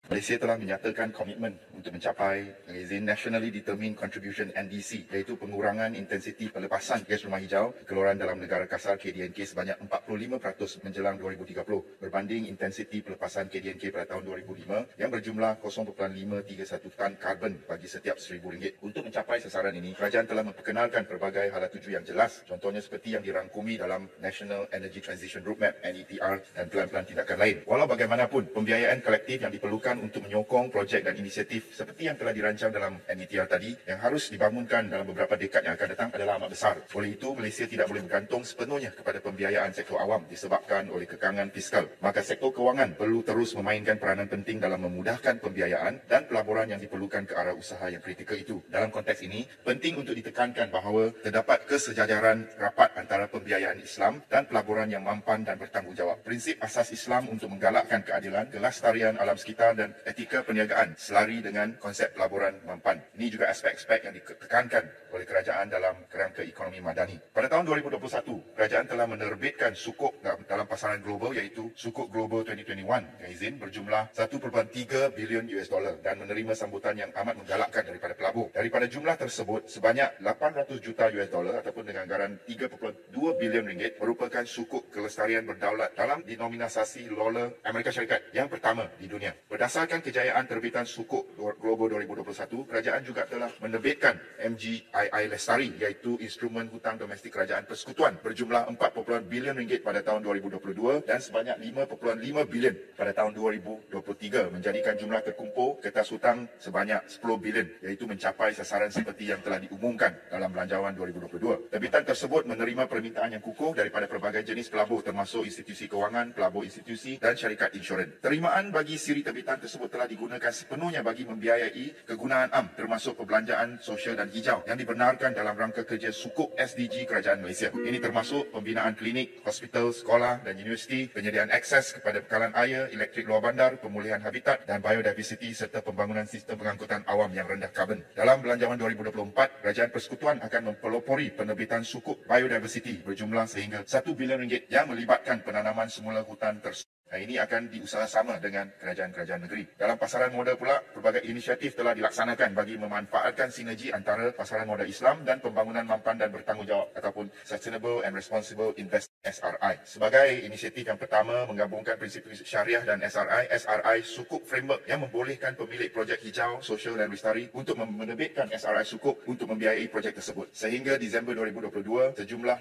Malaysia telah menyatakan komitmen untuk mencapai izin Nationally Determined Contribution NDC, iaitu pengurangan intensiti pelepasan gas rumah hijau keluaran dalam negara kasar KDNK sebanyak 45% menjelang 2030 berbanding intensiti pelepasan KDNK pada tahun 2005 yang berjumlah 0.531 tan karbon bagi setiap RM1,000. Untuk mencapai sasaran ini, kerajaan telah memperkenalkan pelbagai hala tuju yang jelas, contohnya seperti yang dirangkumi dalam National Energy Transition Roadmap (NETR) dan pelan-pelan tindakan lain. Walau bagaimanapun, pembiayaan kolektif yang diperlukan untuk menyokong projek dan inisiatif seperti yang telah dirancang dalam NETR tadi yang harus dibangunkan dalam beberapa dekad yang akan datang adalah amat besar. Oleh itu, Malaysia tidak boleh bergantung sepenuhnya kepada pembiayaan sektor awam disebabkan oleh kekangan fiskal. Maka sektor kewangan perlu terus memainkan peranan penting dalam memudahkan pembiayaan dan pelaburan yang diperlukan ke arah usaha yang kritikal itu. Dalam konteks ini, penting untuk ditekankan bahawa terdapat kesejajaran rapat antara pembiayaan Islam dan pelaburan yang mampan dan bertanggungjawab. Prinsip asas Islam untuk menggalakkan keadilan, kelestarian alam sekitar dan etika perniagaan selari dengan konsep pelaburan mampan. Ini juga aspek-aspek yang ditekankan oleh kerajaan dalam kerangka ekonomi madani. Pada tahun 2021, kerajaan telah menerbitkan sukuk dalam pasaran global iaitu Sukuk Global 2021 yang izin berjumlah 1.3 bilion US dollar dan menerima sambutan yang amat menggalakkan daripada pelabur. Daripada jumlah tersebut, sebanyak 800 juta US dollar ataupun dengan anggaran 3.2 bilion ringgit merupakan sukuk kelestarian berdaulat dalam denominasi dolar Amerika Syarikat yang pertama di dunia. Berdasarkan kejayaan terbitan Sukuk Global 2021, kerajaan juga telah menerbitkan MGII Lestari iaitu Instrumen Hutang Domestik Kerajaan Persekutuan berjumlah 4 bilion ringgit pada tahun 2022 dan sebanyak 5.5 bilion pada tahun 2023 menjadikan jumlah terkumpul kertas hutang sebanyak 10 bilion iaitu mencapai sasaran seperti yang telah diumumkan dalam Belanjawan 2022. Terbitan tersebut menerima permintaan yang kukuh daripada pelbagai jenis pelabur termasuk institusi kewangan, pelabur institusi dan syarikat insurans. Terimaan bagi siri terbitan tersebut telah digunakan sepenuhnya bagi membiayai kegunaan am termasuk perbelanjaan sosial dan hijau yang dibenarkan dalam rangka kerja sukuk SDG Kerajaan Malaysia. Ini termasuk pembinaan klinik, hospital, sekolah dan universiti, penyediaan akses kepada bekalan air, elektrik luar bandar, pemulihan habitat dan biodiversiti serta pembangunan sistem pengangkutan awam yang rendah karbon. Dalam Belanjawan 2024, Kerajaan Persekutuan akan mempelopori penerbitan sukuk biodiversiti berjumlah sehingga 1 bilion ringgit yang melibatkan penanaman semula hutan tersebut. Ini akan diusaha-sama dengan kerajaan-kerajaan negeri. Dalam pasaran modal pula, pelbagai inisiatif telah dilaksanakan bagi memanfaatkan sinergi antara pasaran modal Islam dan pembangunan mampan dan bertanggungjawab ataupun Sustainable and Responsible Investment SRI. Sebagai inisiatif yang pertama menggabungkan prinsip-prinsip syariah dan SRI Sukuk Framework yang membolehkan pemilik projek hijau, sosial dan lestari untuk menerbitkan SRI Sukuk untuk membiayai projek tersebut. Sehingga Disember 2022, sejumlah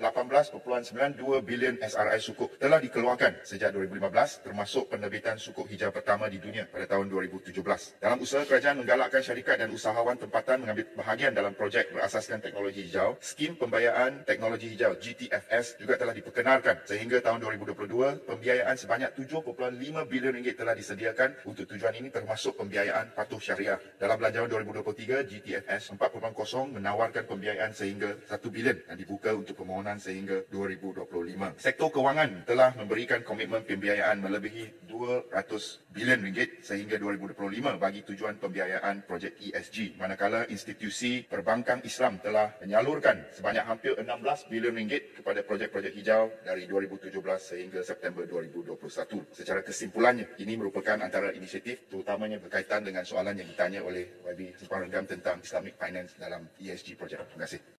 18.92 bilion SRI Sukuk telah dikeluarkan sejak 2015 termasuk penerbitan sukuk hijau pertama di dunia pada tahun 2017. Dalam usaha kerajaan menggalakkan syarikat dan usahawan tempatan mengambil bahagian dalam projek berasaskan teknologi hijau, skim pembiayaan teknologi hijau GTFS juga telah diperkenalkan sehingga tahun 2022 pembiayaan sebanyak 7.5 bilion ringgit telah disediakan untuk tujuan ini termasuk pembiayaan patuh syariah. Dalam Belanjawan 2023, GTFS 4.0 menawarkan pembiayaan sehingga 1 bilion yang dibuka untuk permohonan sehingga 2025. Sektor kewangan telah memberikan komitmen pembiayaan melebihi 200 bilion ringgit sehingga 2025 bagi tujuan pembiayaan projek ESG, manakala institusi perbankan Islam telah menyalurkan sebanyak hampir 16 bilion ringgit kepada projek-projek hijau dari 2017 sehingga September 2021. Secara kesimpulannya, ini merupakan antara inisiatif terutamanya berkaitan dengan soalan yang ditanya oleh YB Sempang Renggam tentang Islamic Finance dalam ESG projek. Terima kasih.